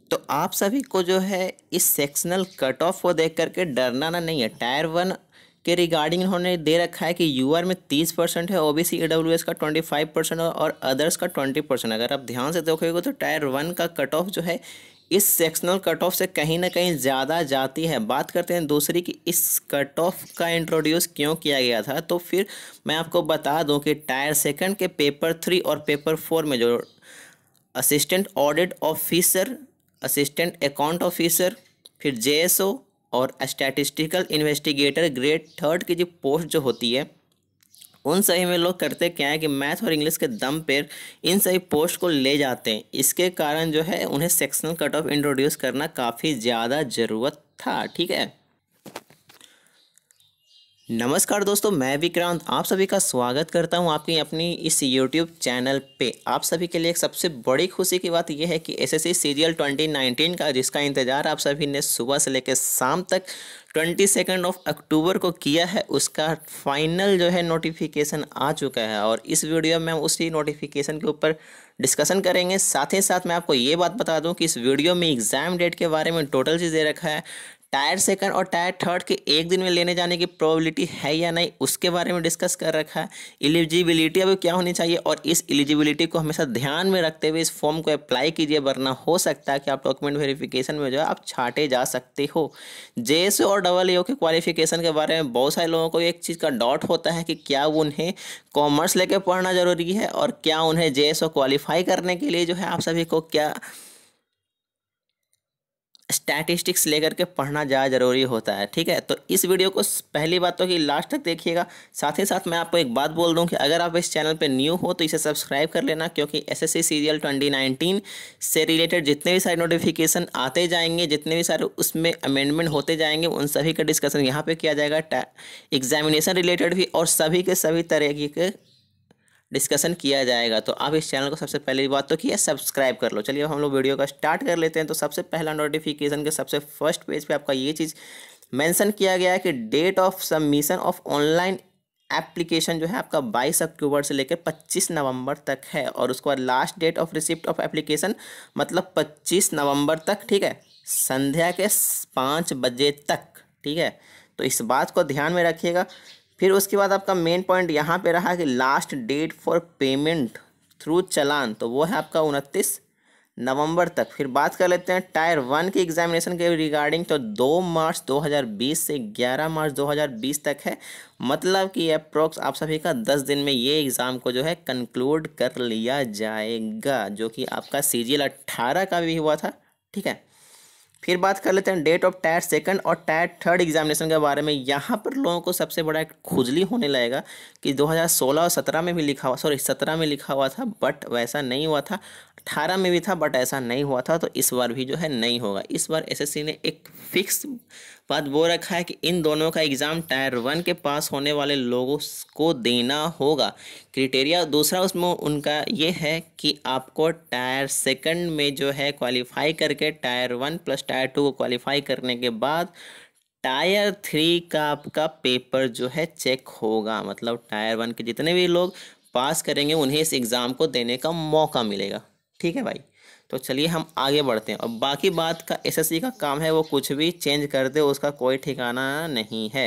तो आप सभी को जो है इस सेक्शनल कट ऑफ को देख करके डरना ना नहीं है। टायर वन के रिगार्डिंग इन्होंने दे रखा है कि यूआर में 30% है, ओबीसी ईडब्ल्यूएस का 25% और अदर्स का 20%। अगर आप ध्यान से देखोगे तो टायर वन का कट ऑफ जो है इस सेक्शनल कट ऑफ से कहीं ना कहीं ज़्यादा जाती है। बात करते हैं दूसरी कि इस कट ऑफ का इंट्रोड्यूस क्यों किया गया था, तो फिर मैं आपको बता दूं कि टायर सेकंड के पेपर 3 और पेपर 4 में जो assistant audit officer, assistant account officer, फिर जेएसओ और स्टैटिस्टिकल इन्वेस्टिगेटर ग्रेड थर्ड की जो पोस्ट जो होती है, उन सभी में लोग करते क्या है कि मैथ और इंग्लिश के दम पर इन सभी पोस्ट को ले जाते हैं। इसके कारण जो है उन्हें सेक्शनल कट ऑफ इंट्रोड्यूस करना काफ़ी ज़्यादा ज़रूरत था। ठीक है। नमस्कार दोस्तों, मैं विक्रांत आप सभी का स्वागत करता हूं आपकी अपनी इस YouTube चैनल पे। आप सभी के लिए एक सबसे बड़ी खुशी की बात यह है कि एसएससी सीजीएल 2019 का, जिसका इंतज़ार आप सभी ने सुबह से लेकर शाम तक 22 अक्टूबर को किया है, उसका फाइनल जो है नोटिफिकेशन आ चुका है। और इस वीडियो में हम उसी नोटिफिकेशन के ऊपर डिस्कशन करेंगे। साथ ही साथ मैं आपको ये बात बता दूं कि इस वीडियो में एग्ज़ाम डेट के बारे में टोटल चीज़ दे रखा है। टायर सेकंड और टायर थर्ड के एक दिन में लेने जाने की प्रोबेबिलिटी है या नहीं, उसके बारे में डिस्कस कर रखा है। एलिजिबिलिटी अभी क्या होनी चाहिए, और इस एलिजिबिलिटी को हमेशा ध्यान में रखते हुए इस फॉर्म को अप्लाई कीजिए, वरना हो सकता है कि आप डॉक्यूमेंट वेरिफिकेशन में जो है आप छाटे जा सकते हो। जेएसओ और डबल एओ के क्वालिफिकेशन के बारे में बहुत सारे लोगों को एक चीज़ का डाउट होता है कि क्या उन्हें कॉमर्स लेके पढ़ना ज़रूरी है, और क्या उन्हें जेएसओ क्वालिफाई करने के लिए जो है आप सभी को क्या स्टैटिस्टिक्स लेकर के पढ़ना ज़्यादा ज़रूरी होता है। ठीक है, तो इस वीडियो को पहली बात तो कि लास्ट तक देखिएगा। साथ ही साथ मैं आपको एक बात बोल दूं कि अगर आप इस चैनल पे न्यू हो तो इसे सब्सक्राइब कर लेना, क्योंकि एसएससी सीजीएल 2019 से रिलेटेड जितने भी सारे नोटिफिकेशन आते जाएंगे, जितने भी सारे उसमें अमेंडमेंट होते जाएंगे, उन सभी का डिस्कशन यहाँ पर किया जाएगा। एग्जामिनेशन रिलेटेड भी और सभी के सभी तरह के डिस्कशन किया जाएगा। तो आप इस चैनल को सबसे पहली बात तो की है सब्सक्राइब कर लो। चलिए अब हम लोग वीडियो का स्टार्ट कर लेते हैं। तो सबसे पहला नोटिफिकेशन के सबसे फर्स्ट पेज पे आपका ये चीज़ मेंशन किया गया है कि date of submission of online application जो है आपका 22 अक्टूबर से लेकर 25 नवंबर तक है, और उसके बाद last date of receipt of application मतलब 25 नवंबर तक। ठीक है, संध्या के 5 बजे तक। ठीक है, तो इस बात को ध्यान में रखिएगा। फिर उसके बाद आपका मेन पॉइंट यहाँ पे रहा कि last date for payment through challan, तो वो है आपका 29 नवंबर तक। फिर बात कर लेते हैं टायर वन के एग्जामिनेशन के रिगार्डिंग, तो 2 मार्च 2020 से 11 मार्च 2020 तक है। मतलब कि अप्रोक्स आप सभी का 10 दिन में ये एग्ज़ाम को जो है कंक्लूड कर लिया जाएगा, जो कि आपका सीजीएल 18 का भी हुआ था। ठीक है, फिर बात कर लेते हैं डेट ऑफ टायर सेकंड और टायर थर्ड एग्जामिनेशन के बारे में। यहाँ पर लोगों को सबसे बड़ा एक खुजली होने लगेगा कि 2016 और 17 में भी लिखा हुआ, सॉरी 17 में लिखा हुआ था बट वैसा नहीं हुआ था, 18 में भी था बट ऐसा नहीं हुआ था, तो इस बार भी जो है नहीं होगा। इस बार एसएससी ने एक फिक्स बात वो रखा है कि इन दोनों का एग्ज़ाम टायर वन के पास होने वाले लोगों को देना होगा। क्राइटेरिया दूसरा उसमें उनका ये है कि आपको टायर सेकंड में जो है क्वालिफाई करके tier one plus tier two को क्वालिफाई करने के बाद टायर थ्री का आपका पेपर जो है चेक होगा। मतलब टायर वन के जितने भी लोग पास करेंगे उन्हें इस एग्ज़ाम को देने का मौका मिलेगा। ठीक है भाई, तो चलिए हम आगे बढ़ते हैं। और बाकी बात का एसएससी का काम है, वो कुछ भी चेंज कर दे, उसका कोई ठिकाना नहीं है।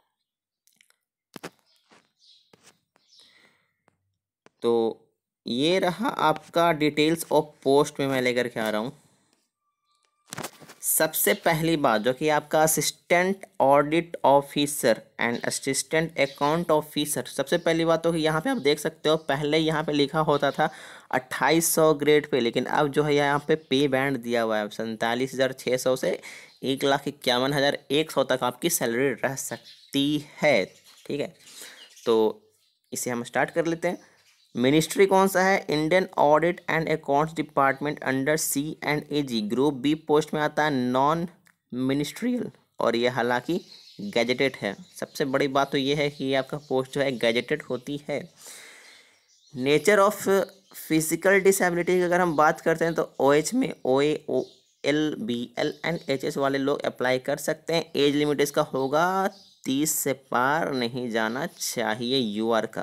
तो ये रहा आपका डिटेल्स ऑफ पोस्ट में मैं लेकर के आ रहा हूँ। सबसे पहली बात जो कि आपका assistant audit officer and assistant account officer, सबसे पहली बात तो यहाँ पे आप देख सकते हो, पहले यहाँ पे लिखा होता था 2800 ग्रेड पे, लेकिन अब जो है यहाँ पे बैंड दिया हुआ है 47,600 से 1,51,100 तक आपकी सैलरी रह सकती है। ठीक है, तो इसे हम स्टार्ट कर लेते हैं। मिनिस्ट्री कौन सा है? Indian audit and accounts department under C&AG। Group B post में आता है नॉन मिनिस्ट्रियल, और ये हालांकि गैजेटेड है। सबसे बड़ी बात तो ये है कि ये आपका पोस्ट जो है गैजेटेड होती है। नेचर ऑफ फिजिकल डिसेबिलिटी की अगर हम बात करते हैं तो OH में OA OL BL and HS वाले लोग अप्लाई कर सकते हैं। एज लिमिट इसका होगा 30 से पार नहीं जाना चाहिए UR का।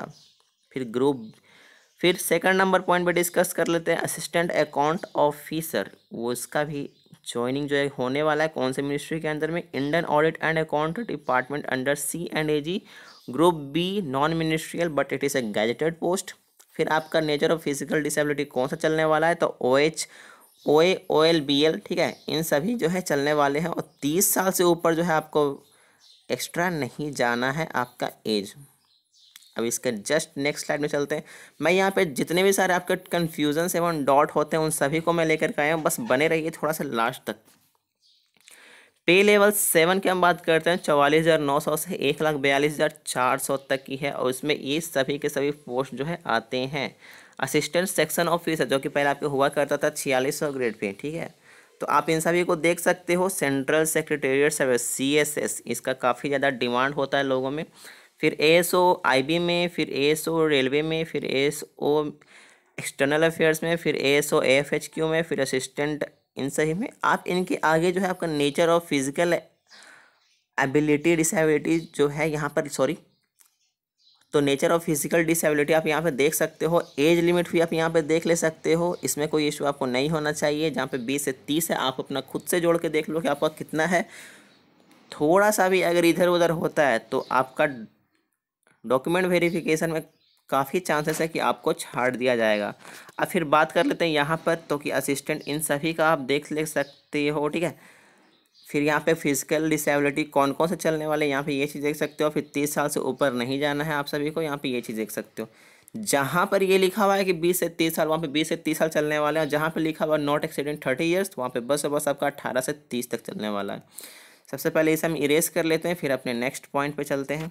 फिर सेकंड नंबर पॉइंट पे डिस्कस कर लेते हैं असिस्टेंट अकाउंट ऑफिसर, वो इसका भी ज्वाइनिंग जो है होने वाला है कौन से मिनिस्ट्री के अंदर में, Indian audit and account department under C&AG, group B non ministerial but it is a gazetted post. फिर आपका नेचर ऑफ फिजिकल डिसेबिलिटी कौन सा चलने वाला है, तो OH OA OLBL, ठीक है, इन सभी जो है चलने वाले हैं। और 30 साल से ऊपर जो है आपको एक्स्ट्रा नहीं जाना है आपका एज। अब इसके जस्ट नेक्स्ट स्लाइड में चलते हैं। मैं यहाँ पे जितने भी सारे आपके कन्फ्यूजन्स एवं डॉट होते हैं उन सभी को मैं लेकर के आया हूँ, बस बने रहिए थोड़ा सा लास्ट तक। पे लेवल 7 की हम बात करते हैं, 44,900 से 1,42,400 तक की है। और इसमें ये सभी के सभी पोस्ट जो है आते हैं। असिस्टेंट सेक्शन ऑफिसर जो कि पहले आपके हुआ करता था 4600 ग्रेड पे, ठीक है, तो आप इन सभी को देख सकते हो। सेंट्रल सेक्रेटेरिएट सर्विस CSS, इसका काफ़ी ज़्यादा डिमांड होता है लोगों में। फिर ASO IB में, फिर ASO रेलवे में, फिर ASO एक्सटर्नल अफेयर्स में, फिर ASO AFHQ में, फिर असिस्टेंट, इन सभी में आप इनके आगे जो है आपका nature of physical ability disability जो है यहाँ पर, सॉरी, तो नेचर ऑफ फिजिकल डिसेबिलिटी आप यहाँ पे देख सकते हो। एज लिमिट भी आप यहाँ पे देख ले सकते हो, इसमें कोई इशू आपको नहीं होना चाहिए। जहाँ पे 20 से 30 है, आप अपना खुद से जोड़ के देख लो कि आपका कितना है। थोड़ा सा भी अगर इधर उधर होता है तो आपका डॉक्यूमेंट वेरिफिकेशन में काफ़ी चांसेस है कि आपको छाड़ दिया जाएगा। अब फिर बात कर लेते हैं यहाँ पर, तो कि असिस्टेंट, इन सभी का आप देख ले सकते हो, ठीक है। फिर यहाँ पे फिजिकल डिसेबिलिटी कौन कौन से चलने वाले, यहाँ पे ये चीज़ देख सकते हो। फिर 30 साल से ऊपर नहीं जाना है आप सभी को, यहाँ पे ये चीज़ देख सकते हो। जहाँ पर ये लिखा हुआ है कि 20 से 30 साल, वहाँ पे 20 से 30 साल चलने वाले हैं। और जहाँ पे लिखा हुआ नॉट एक्सीडेंट 30 ईयर्स, वहाँ पे बस आपका 18 से 30 तक चलने वाला है। सबसे पहले इसे हम इरेज कर लेते हैं, फिर अपने नेक्स्ट पॉइंट पे चलते हैं।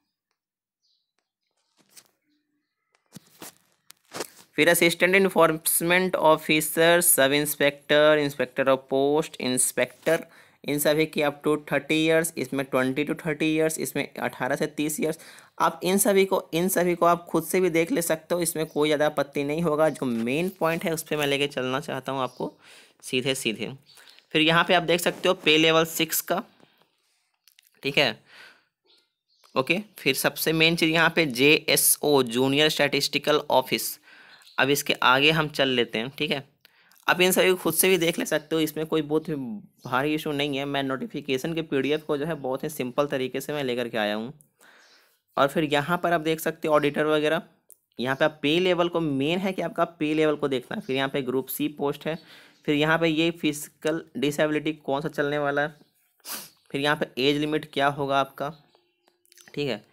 फिर assistant enforcement officer, sub inspector, inspector of post, inspector, इन सभी की अप टू 30 ईयर्स, इसमें 20 to 30 ईयर्स, इसमें 18 से 30 ईयर्स। आप इन सभी को आप खुद से भी देख ले सकते हो, इसमें कोई ज़्यादा आपत्ति नहीं होगा। जो मेन पॉइंट है उस पर मैं लेके चलना चाहता हूँ आपको सीधे सीधे। फिर यहाँ पे आप देख सकते हो पे लेवल 6 का, ठीक है, ओके। फिर सबसे मेन चीज़ यहाँ पे JSO, जूनियर स्टैटिस्टिकल ऑफिस। अब इसके आगे हम चल लेते हैं, ठीक है। आप इन सभी को खुद से भी देख ले सकते हो, इसमें कोई बहुत भारी इशू नहीं है। मैं नोटिफिकेशन के PDF को जो है बहुत ही सिंपल तरीके से मैं लेकर के आया हूँ। और फिर यहाँ पर आप देख सकते हो ऑडिटर वगैरह। यहाँ पे आप पे लेवल को, मेन है कि आपका पे लेवल को देखना है। फिर यहाँ पे ग्रुप C पोस्ट है। फिर यहाँ पे ये फिजिकल डिसेबिलिटी कौन सा चलने वाला है। फिर यहाँ पे एज लिमिट क्या होगा आपका, ठीक है।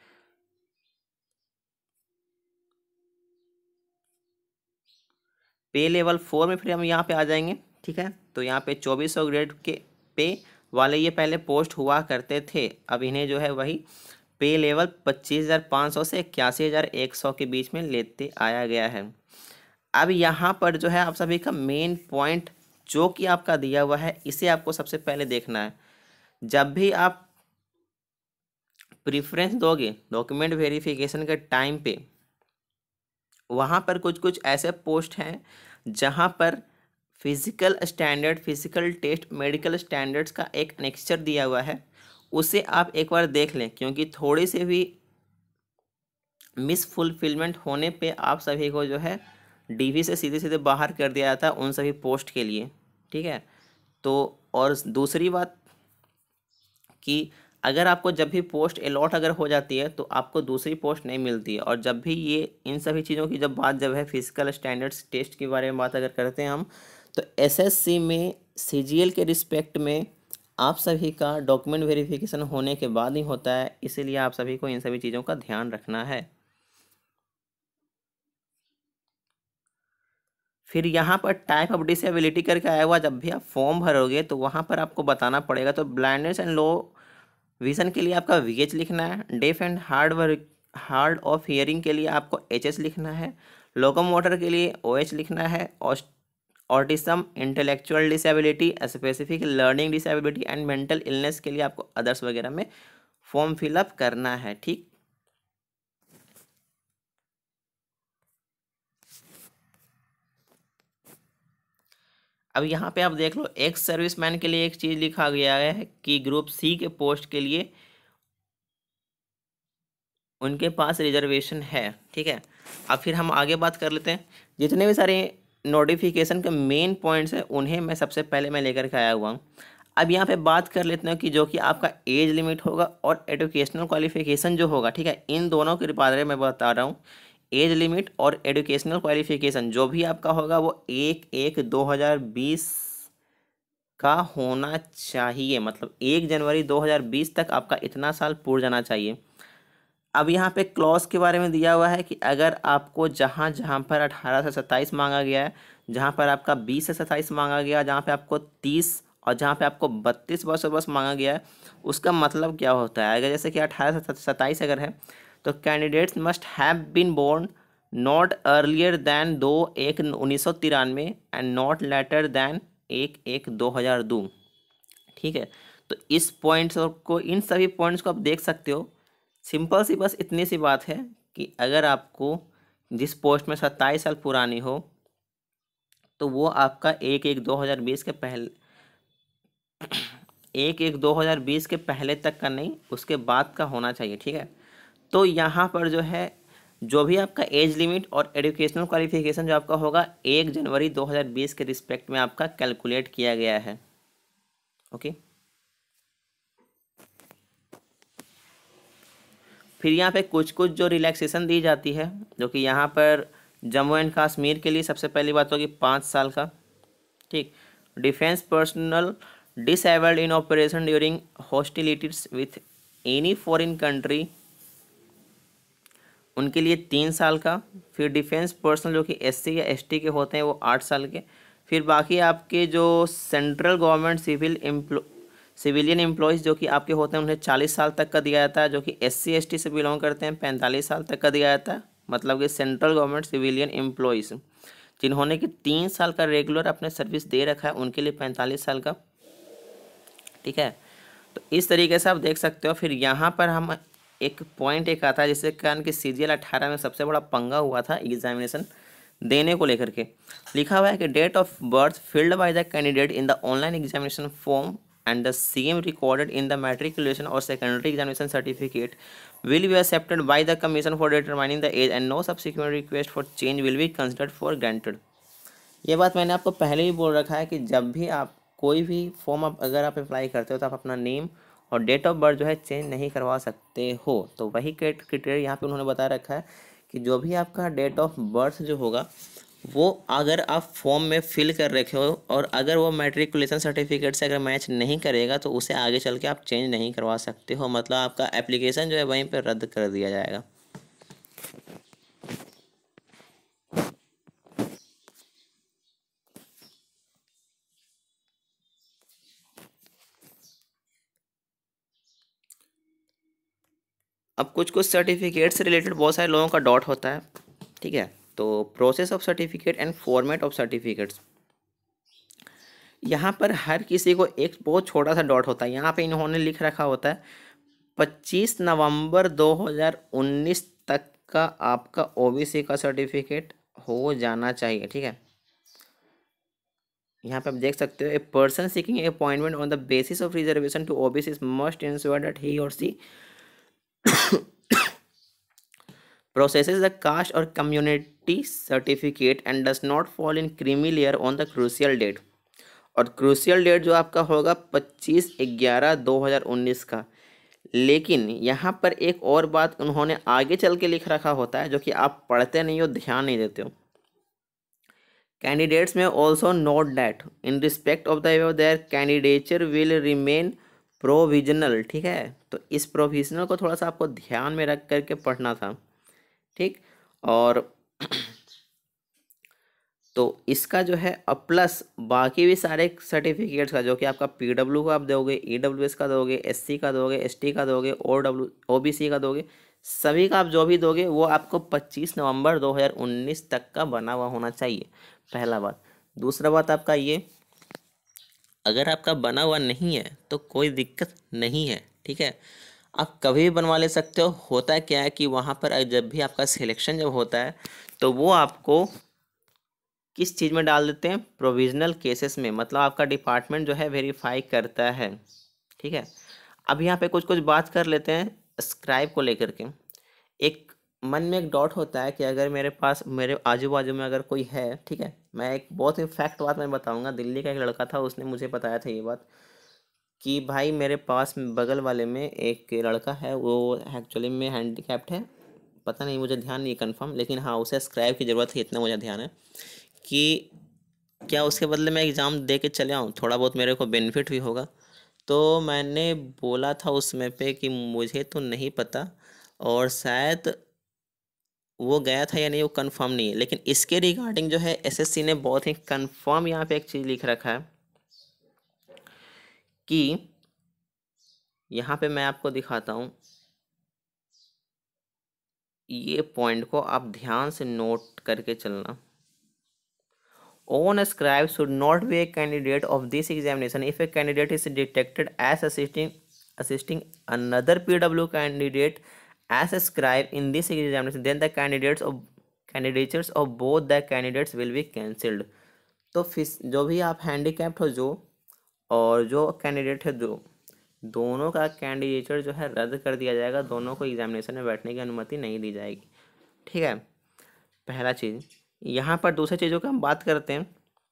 पे लेवल 4 में फिर हम यहाँ पे आ जाएंगे, ठीक है। तो यहाँ पे 2400 ग्रेड के पे वाले ये पहले पोस्ट हुआ करते थे। अब इन्हें जो है वही पे लेवल 25,500 से 81,100 के बीच में लेते आया गया है। अब यहाँ पर जो है आप सभी का मेन पॉइंट जो कि आपका दिया हुआ है, इसे आपको सबसे पहले देखना है। जब भी आप प्रिफरेंस दोगे डॉक्यूमेंट वेरिफिकेशन के टाइम पे, वहाँ पर कुछ कुछ ऐसे पोस्ट हैं जहाँ पर physical standard, physical test, medical standards का एक एनेक्चर दिया हुआ है। उसे आप एक बार देख लें, क्योंकि थोड़ी सी भी मिसफुलफिलमेंट होने पे आप सभी को जो है DV से सीधे सीधे बाहर कर दिया जाता है उन सभी पोस्ट के लिए, ठीक है। तो और दूसरी बात कि अगर आपको जब भी पोस्ट अलॉट अगर हो जाती है तो आपको दूसरी पोस्ट नहीं मिलती है। और जब भी ये इन सभी चीज़ों की जब बात जब है फिजिकल स्टैंडर्ड्स टेस्ट के बारे में बात अगर करते हैं हम, तो SSC में CGL के रिस्पेक्ट में आप सभी का डॉक्यूमेंट वेरिफिकेशन होने के बाद ही होता है। इसीलिए आप सभी को इन सभी चीज़ों का ध्यान रखना है। फिर यहाँ पर टाइप ऑफ डिसेबिलिटी करके आया हुआ, जब भी आप फॉर्म भरोगे तो वहाँ पर आपको बताना पड़ेगा। तो ब्लाइंडनेस एंड लो विज़न के लिए आपका VH लिखना है। Deaf and hard of hearing के लिए आपको HS लिखना है। लोकोमोटर के लिए OH लिखना है। Autism, intellectual disability, specific learning disability and mental illness के लिए आपको अदर्स वगैरह में फॉर्म फिलअप करना है, ठीक। अब यहाँ पे आप देख लो, एक्स सर्विसमैन के लिए एक चीज़ लिखा गया है कि ग्रुप C के पोस्ट के लिए उनके पास रिजर्वेशन है, ठीक है। अब फिर हम आगे बात कर लेते हैं। जितने भी सारे नोटिफिकेशन के मेन पॉइंट्स हैं उन्हें मैं सबसे पहले मैं लेकर के आया हुआ हूँ। अब यहाँ पे बात कर लेते हैं कि जो कि आपका एज लिमिट होगा और एजुकेशनल क्वालिफिकेशन जो होगा, ठीक है, इन दोनों के बारे में बता रहा हूँ। एज लिमिट और एजुकेशनल क्वालिफिकेशन जो भी आपका होगा वो 1/1/2020 का होना चाहिए, मतलब 1 जनवरी 2020 तक आपका इतना साल पूर्ण जाना चाहिए। अब यहाँ पे क्लॉज के बारे में दिया हुआ है कि अगर आपको जहाँ जहाँ पर 18 से 27 मांगा गया है, जहाँ पर आपका 20 से 27 मांगा गया, जहाँ पे आपको 30 और जहाँ पे आपको 32 वर्ष बस मांगा गया है, उसका मतलब क्या होता है? अगर जैसे कि 18 से 27 अगर है तो candidates must have been born not earlier than 2/1/1993 and not later than 1/1/2002। ठीक है, तो इस पॉइंट्स को, इन सभी पॉइंट्स को आप देख सकते हो। सिंपल सी बस इतनी सी बात है कि अगर आपको जिस पोस्ट में 27 साल पुरानी हो तो वो आपका 1/1/2020 के पहले 1/1/2020 के पहले तक का नहीं, उसके बाद का होना चाहिए। ठीक है, तो यहाँ पर जो है जो भी आपका एज लिमिट और एजुकेशनल क्वालिफिकेशन जो आपका होगा 1 जनवरी 2020 के रिस्पेक्ट में आपका कैलकुलेट किया गया है। ओके, फिर यहाँ पे कुछ कुछ जो रिलैक्सेशन दी जाती है, जो कि यहाँ पर जम्मू एंड कश्मीर के लिए सबसे पहली बात होगी 5 साल का। ठीक, defence personnel disabled in operation during hostilities with any foreign country, उनके लिए 3 साल का। फिर डिफेंस पर्सनल जो कि SC या ST के होते हैं वो 8 साल के। फिर बाकी आपके जो सेंट्रल गवर्नमेंट सिविलियन एम्प्लॉयज़ जो कि आपके होते हैं उन्हें 40 साल तक का दिया जाता है। जो कि SC ST से बिलोंग करते हैं 45 साल तक का दिया जाता है। मतलब कि सेंट्रल गवर्नमेंट सिविलियन एम्प्लॉयज़ जिन्होंने कि 3 साल का रेगुलर अपने सर्विस दे रखा है उनके लिए 45 साल का। ठीक है, तो इस तरीके से आप देख सकते हो। फिर यहाँ पर हम एक पॉइंट एक आता है जिसके कारण कि CGL 18 में सबसे बड़ा पंगा हुआ था एग्जामिनेशन देने को लेकर के। लिखा हुआ है कि date of birth filled by the candidate in the online examination form and the same recorded in the matriculation or secondary examination certificate will be accepted by the commission for determining the age and no subsequent request for change will be considered for granted। ये बात मैंने आपको पहले ही बोल रखा है कि जब भी आप कोई भी फॉर्म अगर आप अप्लाई करते हो तो आप अपना नेम और डेट ऑफ बर्थ जो है चेंज नहीं करवा सकते हो। तो वही क्राइटेरिया यहाँ पे उन्होंने बता रखा है कि जो भी आपका डेट ऑफ बर्थ जो होगा वो अगर आप फॉर्म में फिल कर रखे हो और अगर वो मैट्रिकुलेशन सर्टिफिकेट से अगर मैच नहीं करेगा तो उसे आगे चल के आप चेंज नहीं करवा सकते हो, मतलब आपका एप्लीकेशन जो है वहीं पर रद्द कर दिया जाएगा। अब कुछ कुछ सर्टिफिकेट से रिलेटेड बहुत सारे लोगों का डाउट होता है। ठीक है, तो process of certificate and format of certificates, यहाँ पर हर किसी को एक बहुत छोटा सा डॉट होता है। यहाँ पे इन्होंने लिख रखा होता है 25 नवंबर 2019 तक का आपका OBC का सर्टिफिकेट हो जाना चाहिए। ठीक है, यहाँ पे आप देख सकते हो a person seeking appointment on the basis of reservation to OBC must ensure that he or she processes the caste or community certificate and does not fall in creamy layer on the crucial date। और crucial date जो आपका होगा 25/11/2019 का। लेकिन यहाँ पर एक और बात उन्होंने आगे चल के लिख रखा होता है जो कि आप पढ़ते नहीं हो, ध्यान नहीं देते हो। कैंडिडेट्स में also note that in respect of the their candidature will remain provisional. ठीक है, तो इस प्रोविजनल को थोड़ा सा आपको ध्यान में रख करके पढ़ना था। ठीक, और तो इसका जो है अब प्लस बाकी भी सारे सर्टिफिकेट्स का जो कि आपका PW का आप दोगे, EWS का दोगे, SC का दोगे, ST का दोगे, OBC का दोगे, सभी का आप जो भी दोगे वो आपको 25 नवंबर 2019 तक का बना हुआ होना चाहिए, पहला बात। दूसरा बात आपका ये, अगर आपका बना हुआ नहीं है तो कोई दिक्कत नहीं है। ठीक है, आप कभी भी बनवा ले सकते हो। होता क्या है कि वहाँ पर जब भी आपका सिलेक्शन जब होता है तो वो आपको किस चीज़ में डाल देते हैं, प्रोविजनल केसेस में, मतलब आपका डिपार्टमेंट जो है वेरीफाई करता है। ठीक है, अब यहाँ पे कुछ कुछ बात कर लेते हैं स्क्राइब को लेकर के। एक मन में एक डाउट होता है कि अगर मेरे पास मेरे आजू बाजू में अगर कोई है, ठीक है, मैं एक बहुत ही फैक्ट बात मैं बताऊंगा। दिल्ली का एक लड़का था, उसने मुझे बताया था ये बात कि भाई मेरे पास बगल वाले में एक लड़का है, वो एक्चुअली में हैंडीकैप्ड है। पता नहीं, मुझे ध्यान नहीं कंफर्म, लेकिन हाँ उसे स्क्राइब की ज़रूरत है, इतना मुझे ध्यान है कि क्या उसके बदले मैं एग्ज़ाम दे के चले आऊँ, थोड़ा बहुत मेरे को बेनिफिट भी होगा। तो मैंने बोला था उसमें पे कि मुझे तो नहीं पता, और शायद वो गया था या नहीं वो कंफर्म नहीं है, लेकिन इसके रिगार्डिंग जो है एसएससी ने बहुत ही कंफर्म यहाँ पे एक चीज़ लिख रखा है कि यहाँ पे मैं आपको दिखाता हूँ, ये पॉइंट को आप ध्यान से नोट करके चलना। On scribe should not be a candidate of this examination if a candidate is detected as assisting another PW candidate as a scribe in this examination, then the candidatures of both the candidates will be cancelled। तो फिर जो भी आप handicapped हो जो, और जो candidate है जो, दोनों का कैंडिडेचर जो है रद्द कर दिया जाएगा, दोनों को एग्जामिनेशन में बैठने की अनुमति नहीं दी जाएगी। ठीक है, पहला चीज़। यहाँ पर दूसरी चीज़ों की हम बात करते हैं,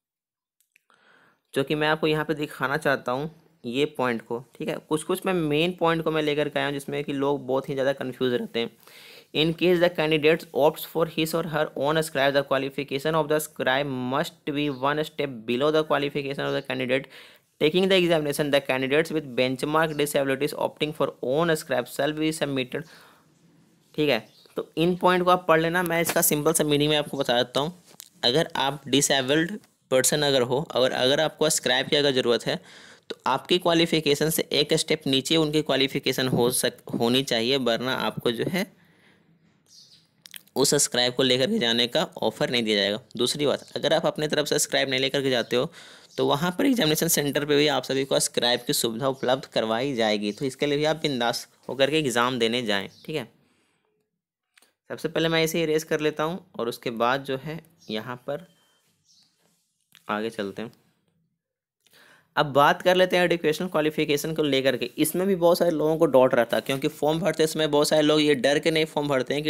जो कि मैं आपको यहाँ पे दिखाना चाहता हूँ ये पॉइंट को। ठीक है, कुछ कुछ मैं मेन पॉइंट को मैं लेकर के आया हूँ जिसमें कि लोग बहुत ही ज़्यादा कंफ्यूज रहते हैं। In case the candidates opts for his or her own scribe, the qualification of the scribe must be one step below the qualification of the candidate taking the examination. The candidates with benchmark disabilities opting for own scribe shall be submitted. ठीक है, तो इन point को आप पढ़ लेना, मैं इसका simple सा मीनिंग में आपको बता देता हूँ। अगर आप डिसेबल्ड पर्सन अगर हो, अगर आपको स्क्रैप की अगर ज़रूरत है, तो आपकी क्वालिफ़िकेशन से एक स्टेप नीचे उनकी क्वालिफ़िकेशन होनी चाहिए, वरना आपको जो है उस स्क्राइब को लेकर के जाने का ऑफ़र नहीं दिया जाएगा। दूसरी बात, अगर आप अपने तरफ से स्क्राइब नहीं लेकर के जाते हो, तो वहाँ पर एग्जामिनेशन सेंटर पे भी आप सभी को स्क्राइब की सुविधा उपलब्ध करवाई जाएगी। तो इसके लिए भी आप बिंदास होकर के एग्ज़ाम देने जाएँ। ठीक है, सबसे पहले मैं इसे इरेज कर लेता हूँ, और उसके बाद जो है यहाँ पर आगे चलते हैं। अब बात कर लेते हैं एजुकेशनल क्वालिफिकेशन को लेकर के। इसमें भी बहुत सारे लोगों को डाउट रहता है, क्योंकि फॉर्म भरते समय बहुत सारे लोग ये डर के नहीं फॉर्म भरते हैं कि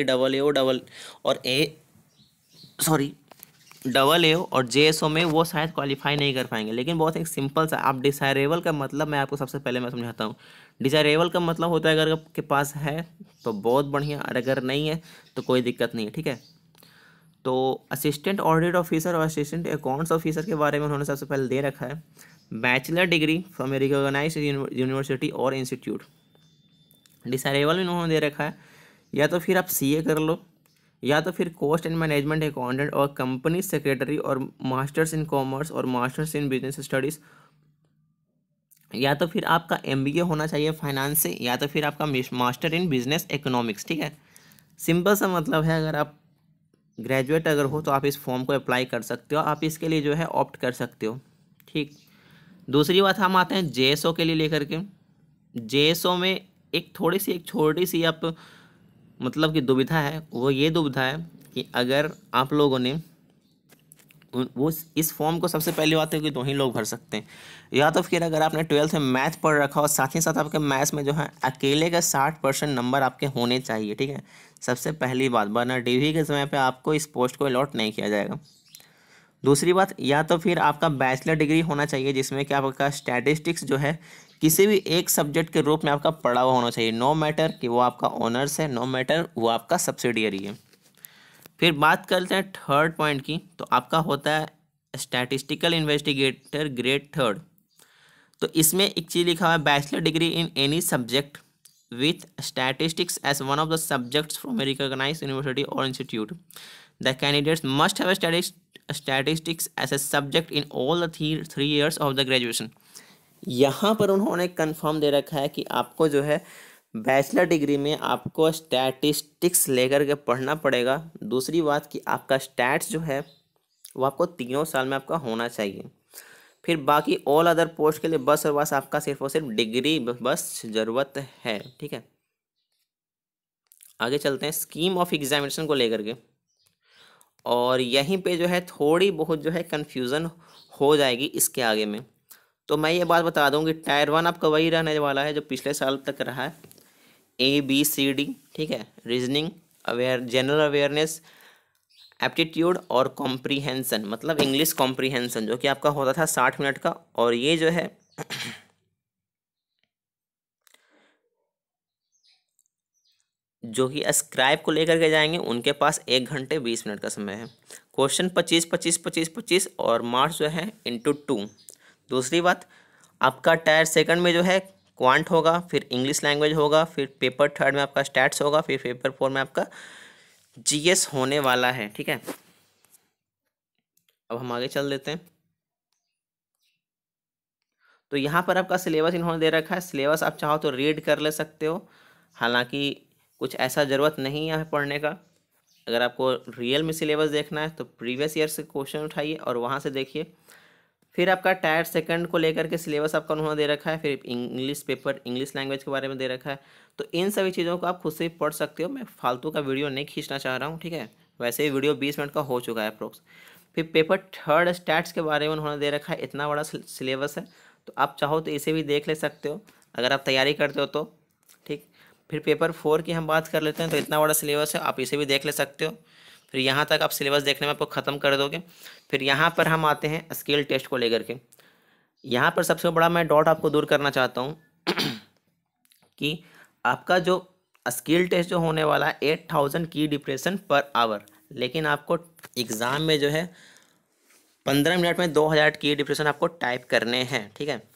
डबल ए और जेएसओ में वो शायद क्वालिफाई नहीं कर पाएंगे। लेकिन बहुत एक सिंपल सा, आप डिसायरेबल का मतलब मैं आपको सबसे पहले मैं समझाता हूँ। डिसायरेबल का मतलब होता है अगर आपके पास है तो बहुत बढ़िया, और अगर नहीं है तो कोई दिक्कत नहीं है। ठीक है, तो असिस्टेंट ऑडिट ऑफिसर और असिस्टेंट अकाउंट्स ऑफिसर के बारे में उन्होंने सबसे पहले दे रखा है, bachelor degree from a recognised university or institute. Desirable में उन्होंने दे रखा है, या तो फिर आप सीए कर लो, या तो फिर cost and management accountant or company secretary, or masters in commerce or masters in business studies, या तो फिर आपका एमबीए होना चाहिए फाइनेंस से, या तो फिर आपका मास्टर इन बिजनेस इकोनॉमिक्स। ठीक है, सिंपल सा मतलब है, अगर आप ग्रेजुएट अगर हो तो आप इस फॉर्म को अप्लाई कर सकते हो, आप इसके लिए जो है ऑप्ट कर सकते हो। ठीक, दूसरी बात हम आते हैं जेएसओ के लिए लेकर के। जेएसओ में एक छोटी सी आप मतलब कि दुविधा है, वो ये दुविधा है कि अगर आप लोगों ने वो इस फॉर्म को, सबसे पहली बात है कि 2 ही लोग भर सकते हैं, या तो फिर अगर आपने 12th में मैथ पढ़ रखा हो, साथ ही साथ आपके मैथ्स में जो है अकेले का 60% नंबर आपके होने चाहिए। ठीक है, सबसे पहली बात, वरना डीवी के समय पे आपको इस पोस्ट को अलॉट नहीं किया जाएगा। दूसरी बात, या तो फिर आपका बैचलर डिग्री होना चाहिए जिसमें कि आपका स्टैटिस्टिक्स जो है किसी भी एक सब्जेक्ट के रूप में आपका पढ़ा हुआ होना चाहिए, नो मैटर कि वो आपका ऑनर्स है, नो मैटर वो आपका सब्सिडियरी है। फिर बात करते हैं थर्ड पॉइंट की, तो आपका होता है स्टैटिस्टिकल इन्वेस्टिगेटर ग्रेड 3। तो इसमें एक चीज़ लिखा हुआ है, bachelor degree in any subject with statistics as one of the subjects from a recognised university or institute. The candidates must have statistics as a subject in all the 3 years of the graduation. यहाँ पर उन्होंने confirm दे रखा है कि आपको जो है bachelor degree में आपको स्टैटिस्टिक्स लेकर के पढ़ना पड़ेगा। दूसरी बात कि आपका स्टैट्स जो है वो आपको 3 साल में आपका होना चाहिए। फिर बाकी ऑल अदर पोस्ट के लिए बस और बस आपका सिर्फ और सिर्फ डिग्री बस ज़रूरत है। ठीक है, आगे चलते हैं स्कीम ऑफ एग्जामिनेशन को लेकर के, और यहीं पे जो है थोड़ी बहुत जो है कन्फ्यूज़न हो जाएगी इसके आगे में। तो मैं ये बात बता दूं कि टायर 1 आपका वही रहने वाला है जो पिछले साल तक रहा है, ABCD। ठीक है, रीजनिंग, जनरल अवेयरनेस, एप्टीट्यूड और कॉम्प्रीहेंसन, मतलब इंग्लिश कॉम्प्रीहेंसन, जो कि आपका होता था 60 मिनट का। और ये जो है जो कि स्क्राइब को लेकर के जाएंगे उनके पास 1 घंटे 20 मिनट का समय है। क्वेश्चन 25 25 25 25 और मार्क्स जो है ×2। दूसरी बात, आपका टायर सेकंड में जो है क्वांट होगा, फिर इंग्लिश लैंग्वेज होगा, फिर पेपर थर्ड में आपका स्टैट्स होगा, फिर पेपर फोर में आपका जीएस होने वाला है। ठीक है, अब हम आगे चल देते हैं। तो यहाँ पर आपका सिलेबस इन्होंने दे रखा है। सिलेबस आप चाहो तो रीड कर ले सकते हो, हालांकि कुछ ऐसा ज़रूरत नहीं है पढ़ने का। अगर आपको रियल में सिलेबस देखना है तो प्रीवियस ईयर से क्वेश्चन उठाइए और वहाँ से देखिए। फिर आपका टायर सेकंड को लेकर के सिलेबस आपका उन्होंने दे रखा है। फिर इंग्लिश पेपर, इंग्लिश लैंग्वेज के बारे में दे रखा है। तो इन सभी चीज़ों को आप खुद से ही पढ़ सकते हो। मैं फालतू का वीडियो नहीं खींचना चाह रहा हूँ, ठीक है। वैसे ही वीडियो 20 मिनट का हो चुका है अप्रोक्स। फिर पेपर थर्ड स्टैट्स के बारे में उन्होंने दे रखा है। इतना बड़ा सिलेबस है, तो आप चाहो तो इसे भी देख ले सकते हो अगर आप तैयारी करते हो तो, ठीक। फिर पेपर फोर की हम बात कर लेते हैं। तो इतना बड़ा सिलेबस है, आप इसे भी देख ले सकते हो। फिर यहाँ तक आप सिलेबस देखने में आपको ख़त्म कर दोगे। फिर यहाँ पर हम आते हैं स्किल टेस्ट को लेकर के। यहाँ पर सबसे बड़ा मैं डॉट आपको दूर करना चाहता हूँ कि आपका जो स्किल टेस्ट जो होने वाला है 8000 की डिप्रेशन पर आवर, लेकिन आपको एग्ज़ाम में जो है 15 मिनट में 2000 की डिप्रेशन आपको टाइप करने हैं, ठीक है।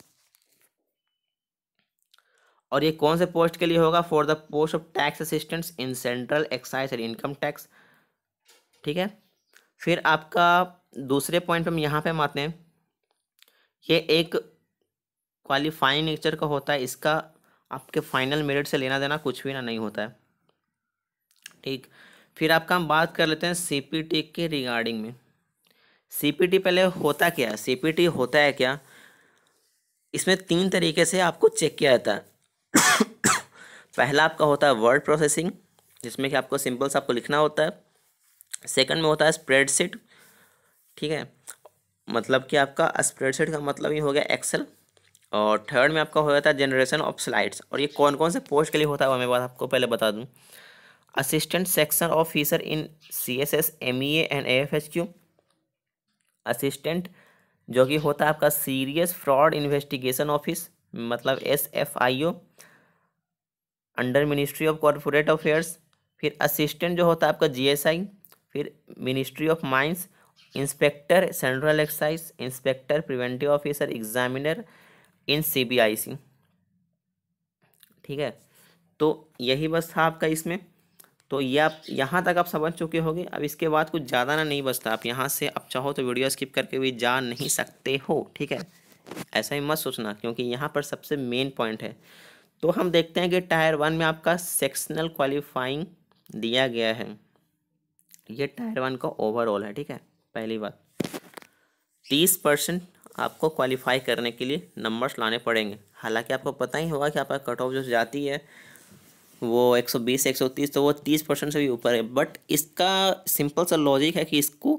और ये कौन से पोस्ट के लिए होगा? For the post of tax assistants in central excise and income tax, ठीक है। फिर आपका दूसरे पॉइंट पे हम यहाँ पे हम आते हैं। ये एक क्वालिफाइंग नेचर का होता है, इसका आपके फाइनल मेरिट से लेना देना कुछ भी ना नहीं होता है, ठीक। फिर आपका हम बात कर लेते हैं सीपीटी के रिगार्डिंग में। सीपीटी पहले होता क्या है? सीपीटी होता है क्या? इसमें 3 तरीके से आपको चेक किया जाता है। पहला आपका होता है वर्ड प्रोसेसिंग, जिसमें कि आपको सिंपल सा आपको लिखना होता है। सेकंड में होता है स्प्रेडशीट, ठीक है, मतलब कि आपका स्प्रेडशीट का मतलब ही हो गया एक्सेल। और थर्ड में आपका हो जाता है जनरेशन ऑफ स्लाइड्स। और ये कौन कौन से पोस्ट के लिए होता है वो मैं बात आपको पहले बता दूं। Assistant section officer in CSS MEA and AFHQ, assistant जो कि होता है आपका सीरियस फ्रॉड इन्वेस्टिगेशन ऑफिस, मतलब SFIO, under ministry of corporate affairs. फिर असिस्टेंट जो होता है आपका GSI, फिर ministry of mines, inspector central excise, inspector preventive officer examiner in CBIC, ठीक है। तो यही बस था आपका इसमें। तो ये आप यहाँ तक आप समझ चुके होंगे। अब इसके बाद कुछ ज़्यादा ना नहीं बचता, आप यहाँ से आप चाहो तो वीडियो स्किप करके भी जा नहीं सकते हो, ठीक है। ऐसा ही मत सोचना, क्योंकि यहाँ पर सबसे मेन पॉइंट है। तो हम देखते हैं कि टायर 1 में आपका सेक्शनल क्वालिफाइंग दिया गया है। ये टायर 1 का ओवरऑल है, ठीक है। पहली बात, 30% आपको क्वालिफाई करने के लिए नंबर्स लाने पड़ेंगे। हालांकि आपको पता ही होगा कि आपका कट ऑफ जो जाती है वो 120 130, तो वो 30% से भी ऊपर है। बट इसका सिंपल सा लॉजिक है कि इसको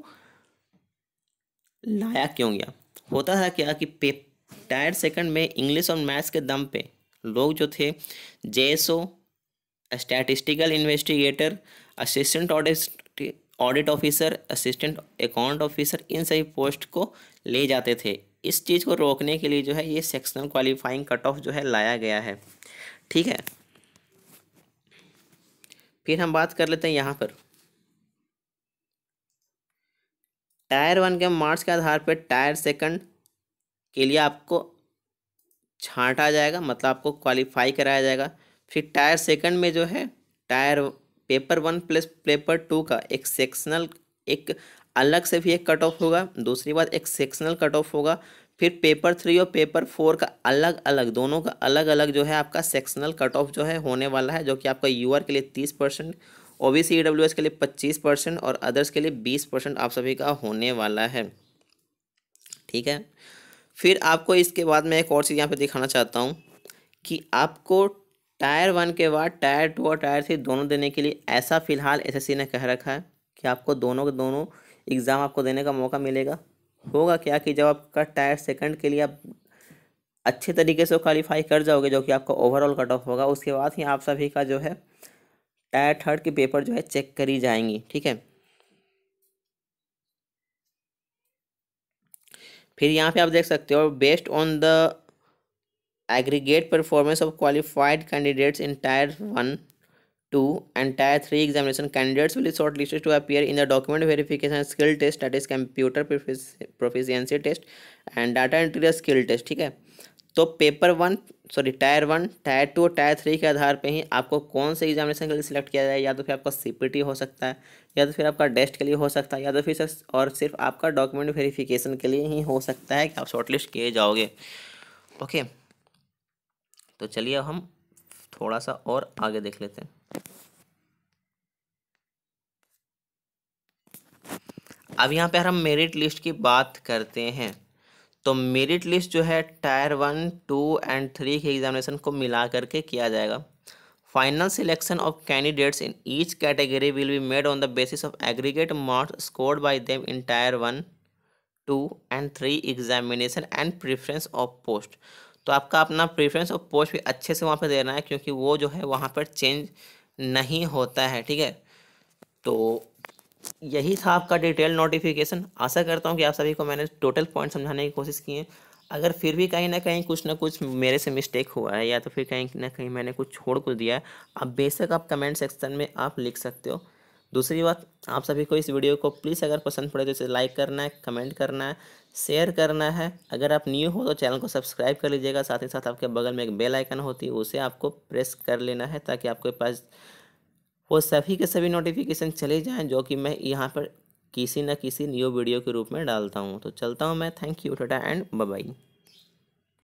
लाया क्यों गया। होता था क्या कि टायर सेकंड में इंग्लिश और मैथ्स के दम पे लोग जो थे JSO, statistical investigator, assistant audit officer, assistant account officer, इन सभी पोस्ट को ले जाते थे। इस चीज़ को रोकने के लिए जो है ये सेक्शनल क्वालिफाइंग कट ऑफ जो है लाया गया है, ठीक है। फिर हम बात कर लेते हैं यहाँ पर टायर 1 के मार्क्स के आधार पर टायर सेकंड के लिए आपको छांटा जाएगा, मतलब आपको क्वालिफाई कराया जाएगा। फिर टायर सेकंड में जो है टायर पेपर 1 प्लस पेपर 2 का एक सेक्शनल, एक अलग से भी एक कट ऑफ होगा। दूसरी बात, एक सेक्शनल कट ऑफ होगा। फिर पेपर 3 और पेपर 4 का अलग अलग, दोनों का अलग अलग जो है आपका सेक्शनल कट ऑफ जो है होने वाला है, जो कि आपका UR के लिए 30%, OBC EWS के लिए 25% और अदर्स के लिए 20% आप सभी का होने वाला है, ठीक है। फिर आपको इसके बाद मैं एक और चीज़ यहाँ पे दिखाना चाहता हूँ कि आपको टायर 1 के बाद टायर 2 और टायर 3 दोनों देने के लिए ऐसा फ़िलहाल SSC ने कह रखा है कि आपको दोनों के दोनों एग्ज़ाम आपको देने का मौका मिलेगा। होगा क्या कि जब आपका टायर सेकंड के लिए आप अच्छे तरीके से क्वालिफाई कर जाओगे, जो कि आपका ओवरऑल कट ऑफ होगा, उसके बाद ही आप सभी का जो है टायर थर्ड के पेपर जो है चेक करी जाएंगी, ठीक है। फिर यहाँ पे आप देख सकते हो based on the aggregate performance of qualified candidates in tier 1, 2 and tier 3 examination, candidates will be shortlisted to appear in the document verification skill test, that is computer proficiency test and data entry skill test, ठीक है। तो tyre 1, tyre 2 और tyre 3 के आधार पे ही आपको कौन से examination के लिए सिलेक्ट किया जाए, या तो फिर आपका सीपीटी हो सकता है, या तो फिर आपका टेस्ट के लिए हो सकता है, या तो फिर और सिर्फ आपका डॉक्यूमेंट वेरिफिकेशन के लिए ही हो सकता है कि आप शॉर्टलिस्ट किए जाओगे। ओके, तो चलिए अब हम थोड़ा सा और आगे देख लेते हैं। अब यहाँ पे हम मेरिट लिस्ट की बात करते हैं। तो मेरिट लिस्ट जो है टायर 1, 2 एंड 3 के एग्जामिनेशन को मिला करके किया जाएगा। Final selection of candidates in each category will be made on the basis of aggregate marks scored by them in tier 1, 2 and 3 examination and preference of post. तो आपका अपना प्रेफरेंस ऑफ पोस्ट भी अच्छे से वहाँ पे देना है, क्योंकि वो जो है वहाँ पर चेंज नहीं होता है, ठीक है। तो यही था आपका डिटेल नोटिफिकेशन। आशा करता हूँ कि आप सभी को मैंने टोटल पॉइंट समझाने की कोशिश की है। अगर फिर भी कहीं ना कहीं कुछ ना कुछ मेरे से मिस्टेक हुआ है, या तो फिर कहीं ना कहीं मैंने कुछ छोड़ को दिया है, आप बेशक आप कमेंट सेक्शन में आप लिख सकते हो। दूसरी बात, आप सभी को इस वीडियो को प्लीज़ अगर पसंद पड़े तो इसे लाइक करना है, कमेंट करना है, शेयर करना है। अगर आप न्यू हो तो चैनल को सब्सक्राइब कर लीजिएगा। साथ ही साथ आपके बगल में एक बेल आइकन होती है, उसे आपको प्रेस कर लेना है, ताकि आपके पास वो सभी के सभी नोटिफिकेशन चले जाएं जो कि मैं यहाँ पर किसी न किसी न्यू वीडियो के रूप में डालता हूँ। तो चलता हूँ मैं। Thank you, tata and bye bye.